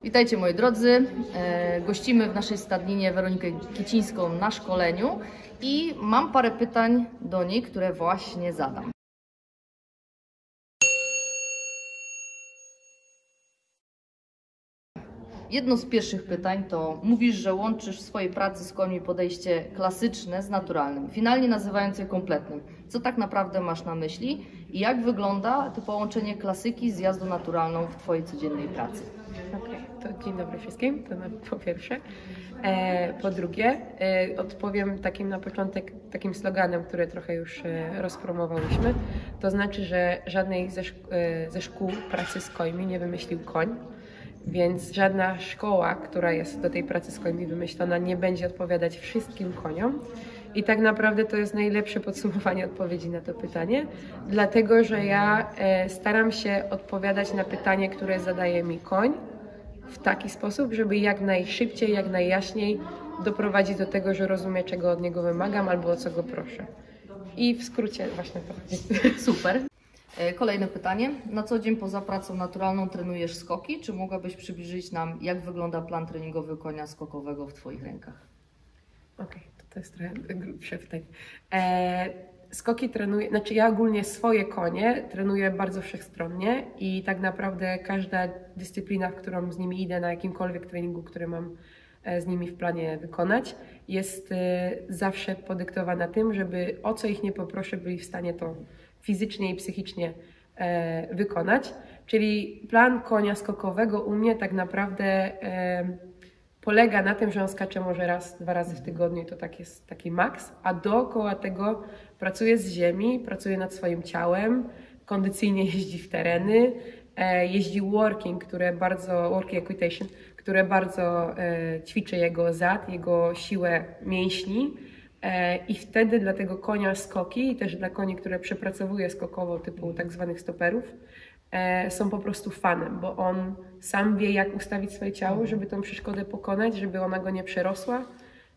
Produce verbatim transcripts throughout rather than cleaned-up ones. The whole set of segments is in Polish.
Witajcie moi drodzy, e, gościmy w naszej stadninie Weronikę Kicińską na szkoleniu i mam parę pytań do niej, które właśnie zadam. Jedno z pierwszych pytań to mówisz, że łączysz w swojej pracy z końmi podejście klasyczne z naturalnym, finalnie nazywając je kompletnym. Co tak naprawdę masz na myśli i jak wygląda to połączenie klasyki z jazdą naturalną w Twojej codziennej pracy? Okej, okay, to dzień dobry wszystkim, to na, po pierwsze. E, po drugie, e, odpowiem takim na początek takim sloganem, który trochę już e, rozpromowałyśmy. To znaczy, że żadnej ze, szk e, ze szkół pracy z końmi nie wymyślił koń, więc żadna szkoła, która jest do tej pracy z końmi wymyślona, nie będzie odpowiadać wszystkim koniom. I tak naprawdę to jest najlepsze podsumowanie odpowiedzi na to pytanie, dlatego że ja e, staram się odpowiadać na pytanie, które zadaje mi koń w taki sposób, żeby jak najszybciej, jak najjaśniej doprowadzić do tego, że rozumie, czego od niego wymagam albo o co go proszę. I w skrócie właśnie to chodzi. Super. Kolejne pytanie. Na co dzień poza pracą naturalną trenujesz skoki? Czy mogłabyś przybliżyć nam, jak wygląda plan treningowy konia skokowego w Twoich rękach? Okej, okay, to, to jest trochę grubsze pytanie. E, skoki trenuję, znaczy ja ogólnie swoje konie trenuję bardzo wszechstronnie i tak naprawdę każda dyscyplina, w którą z nimi idę na jakimkolwiek treningu, który mam z nimi w planie wykonać, jest e, zawsze podyktowana tym, żeby o co ich nie poproszę, byli w stanie to fizycznie i psychicznie e, wykonać. Czyli plan konia skokowego u mnie tak naprawdę e, polega na tym, że on skacze może raz, dwa razy w tygodniu i to tak jest taki maks, a dookoła tego pracuje z ziemi, pracuje nad swoim ciałem, kondycyjnie jeździ w tereny, e, jeździ working, które bardzo, working equitation, które bardzo e, ćwiczy jego zad, jego siłę mięśni. I wtedy dla tego konia skoki i też dla koni, które przepracowuje skokowo typu tak zwanych stoperów, są po prostu fanem, bo on sam wie, jak ustawić swoje ciało, żeby tą przeszkodę pokonać, żeby ona go nie przerosła.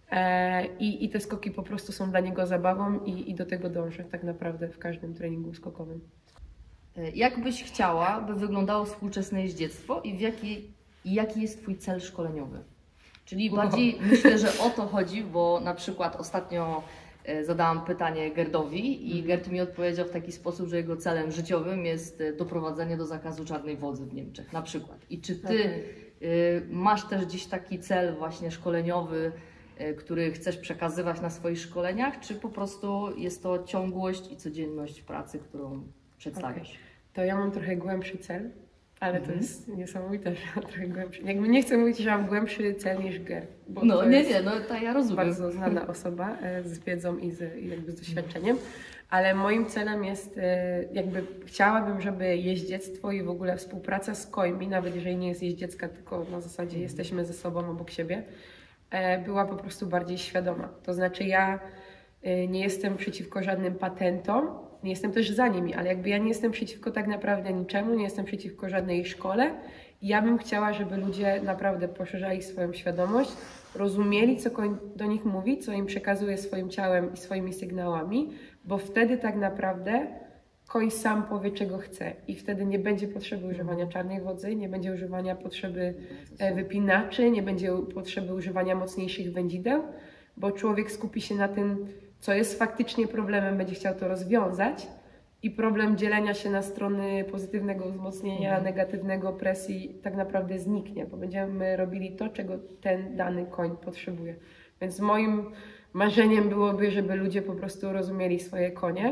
I, i te skoki po prostu są dla niego zabawą i, i do tego dążę tak naprawdę w każdym treningu skokowym. Jak byś chciała, by wyglądało współczesne jeździectwo i w jaki, jaki jest Twój cel szkoleniowy? Czyli bardziej wow. Myślę, że o to chodzi, bo na przykład ostatnio zadałam pytanie Gerdowi i Gerd mi odpowiedział w taki sposób, że jego celem życiowym jest doprowadzenie do zakazu czarnej wodzy w Niemczech na przykład. I czy Ty okay. masz też gdzieś taki cel właśnie szkoleniowy, który chcesz przekazywać na swoich szkoleniach, czy po prostu jest to ciągłość i codzienność pracy, którą przedstawiasz? Okay. To ja mam trochę głębszy cel. Ale to jest niesamowite, że mam trochę głębszy. Jakby nie chcę mówić, że mam głębszy cel niż Gerd. Bo no nie, nie, no to ja rozumiem. Bardzo znana osoba z wiedzą i z, jakby z doświadczeniem. Ale moim celem jest, jakby chciałabym, żeby jeździectwo i w ogóle współpraca z końmi, nawet jeżeli nie jest jeździecka, tylko na zasadzie jesteśmy ze sobą obok siebie, była po prostu bardziej świadoma. To znaczy ja nie jestem przeciwko żadnym patentom, nie jestem też za nimi, ale jakby ja nie jestem przeciwko tak naprawdę niczemu, nie jestem przeciwko żadnej szkole. Ja bym chciała, żeby ludzie naprawdę poszerzali swoją świadomość, rozumieli, co koń do nich mówi, co im przekazuje swoim ciałem i swoimi sygnałami, bo wtedy tak naprawdę koń sam powie, czego chce i wtedy nie będzie potrzeby używania czarnej wodzy, nie będzie używania potrzeby wypinaczy, nie będzie potrzeby używania mocniejszych wędzideł, bo człowiek skupi się na tym, co jest faktycznie problemem, będzie chciał to rozwiązać i problem dzielenia się na strony pozytywnego wzmocnienia, mhm. negatywnego presji tak naprawdę zniknie, bo będziemy robili to, czego ten dany koń potrzebuje. Więc moim marzeniem byłoby, żeby ludzie po prostu rozumieli swoje konie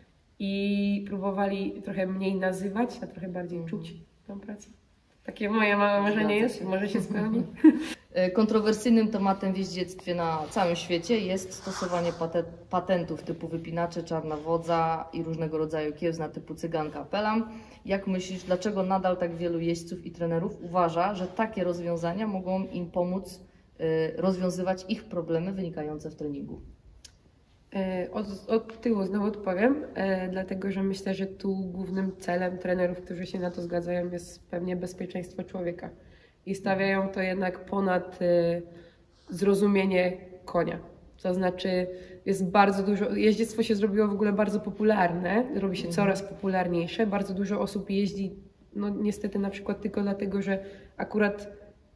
i próbowali trochę mniej nazywać, a trochę bardziej czuć tą pracę. Takie moje małe marzenie jest, może się spełni. Kontrowersyjnym tematem w jeździectwie na całym świecie jest stosowanie patentów typu wypinacze, czarna wodza i różnego rodzaju kiełzna typu cyganka pelam. Jak myślisz, dlaczego nadal tak wielu jeźdźców i trenerów uważa, że takie rozwiązania mogą im pomóc rozwiązywać ich problemy wynikające w treningu? Od, od tyłu znowu odpowiem, e, dlatego że myślę, że tu głównym celem trenerów, którzy się na to zgadzają, jest pewnie bezpieczeństwo człowieka i stawiają to jednak ponad e, zrozumienie konia. To znaczy jest bardzo dużo, jeździectwo się zrobiło w ogóle bardzo popularne, robi się coraz popularniejsze, bardzo dużo osób jeździ, no niestety na przykład tylko dlatego, że akurat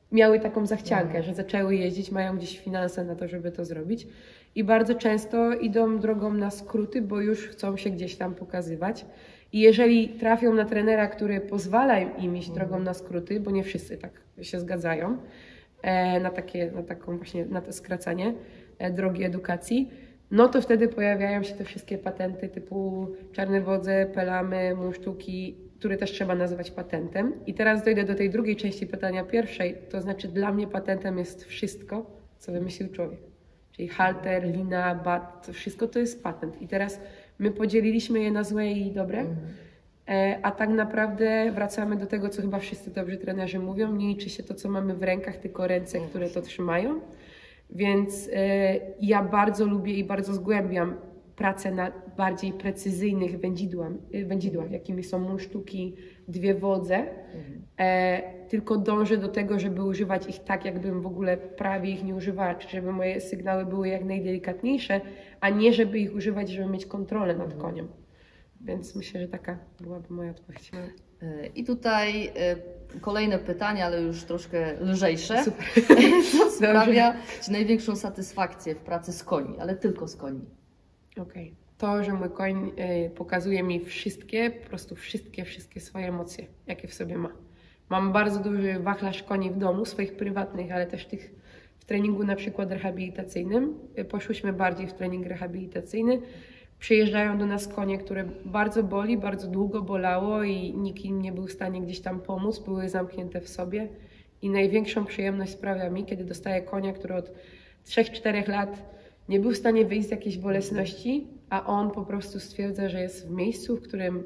miały taką zachciankę, Mhm. że zaczęły jeździć, mają gdzieś finanse na to, żeby to zrobić. I bardzo często idą drogą na skróty, bo już chcą się gdzieś tam pokazywać. I jeżeli trafią na trenera, który pozwala im iść Mhm. drogą na skróty, bo nie wszyscy tak się zgadzają, e, na, takie, na taką właśnie, na to skracanie e, drogi edukacji, no to wtedy pojawiają się te wszystkie patenty typu czarne wodze, pelamy, musztuki, które też trzeba nazywać patentem. I teraz dojdę do tej drugiej części pytania pierwszej, to znaczy dla mnie patentem jest wszystko, co wymyślił człowiek. Czyli halter, lina, bat, to wszystko to jest patent. I teraz my podzieliliśmy je na złe i dobre, Mhm. e, a tak naprawdę wracamy do tego, co chyba wszyscy dobrzy trenerzy mówią, nie liczy się to, co mamy w rękach, tylko ręce, które to trzymają. Więc e, ja bardzo lubię i bardzo zgłębiam pracę na bardziej precyzyjnych wędzidłach, wędzidłach jakimi są musztuki, dwie wodze. Mhm. E, tylko dążę do tego, żeby używać ich tak, jakbym w ogóle prawie ich nie używała, czy żeby moje sygnały były jak najdelikatniejsze, a nie żeby ich używać, żeby mieć kontrolę nad Mhm. koniem. Więc myślę, że taka byłaby moja odpowiedź. E, I tutaj e, kolejne pytanie, ale już troszkę lżejsze. Super. Co sprawia Ci największą satysfakcję w pracy z koni, ale tylko z koni? Okej. To, że mój koń y, pokazuje mi wszystkie, po prostu wszystkie, wszystkie swoje emocje, jakie w sobie ma. Mam bardzo duży wachlarz koni w domu, swoich prywatnych, ale też tych w treningu na przykład rehabilitacyjnym. Y, Poszłyśmy bardziej w trening rehabilitacyjny. Przyjeżdżają do nas konie, które bardzo boli, bardzo długo bolało i nikt im nie był w stanie gdzieś tam pomóc, były zamknięte w sobie. I największą przyjemność sprawia mi, kiedy dostaję konia, który od trzech czterech lat nie był w stanie wyjść z jakiejś bolesności, a on po prostu stwierdza, że jest w miejscu, w którym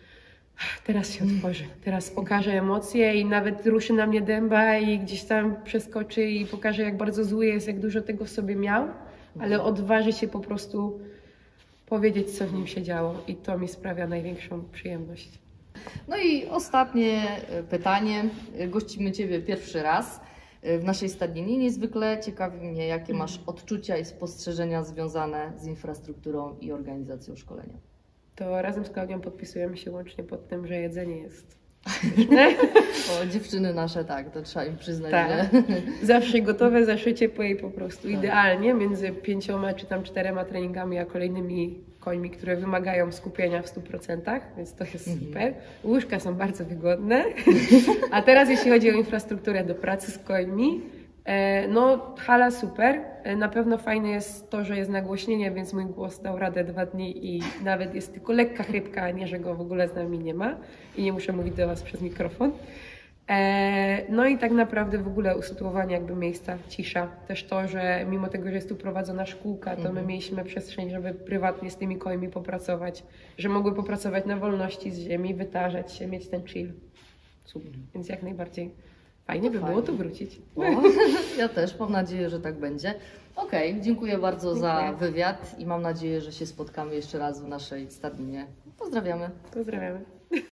teraz się otworzy, teraz pokaże emocje i nawet ruszy na mnie dęba i gdzieś tam przeskoczy i pokaże, jak bardzo zły jest, jak dużo tego w sobie miał, ale odważy się po prostu powiedzieć, co w nim się działo i to mi sprawia największą przyjemność. No i ostatnie e, pytanie. E, Gościmy Ciebie pierwszy raz e, w naszej stadninie. Niezwykle ciekawi mnie, jakie masz odczucia i spostrzeżenia związane z infrastrukturą i organizacją szkolenia. To razem z Klaudią podpisujemy się łącznie pod tym, że jedzenie jest pyszne. O, dziewczyny nasze, tak, to trzeba im przyznać, Tak. że... Zawsze gotowe, zawsze ciepłe i po prostu Tak. idealnie między pięcioma czy tam czterema treningami, a kolejnymi końmi, które wymagają skupienia w stu procentach, więc to jest Mhm. super. Łóżka są bardzo wygodne. A teraz jeśli chodzi o infrastrukturę do pracy z końmi, e, no hala super. E, Na pewno fajne jest to, że jest nagłośnienie, więc mój głos dał radę dwa dni i nawet jest tylko lekka chrypka, a nie, że go w ogóle z nami nie ma i nie muszę mówić do Was przez mikrofon. E, No i tak naprawdę w ogóle usytuowanie jakby miejsca, cisza. Też to, że mimo tego, że jest tu prowadzona szkółka, to my Mhm. mieliśmy przestrzeń, żeby prywatnie z tymi końmi popracować, że mogły popracować na wolności z ziemi, wytarzać się, mieć ten chill. Super. Więc jak najbardziej fajnie No by fajnie. było tu wrócić. O, ja też mam nadzieję, że tak będzie. Okej, dziękuję bardzo za Dziękuję. wywiad i mam nadzieję, że się spotkamy jeszcze raz w naszej stadninie. Pozdrawiamy. Pozdrawiamy.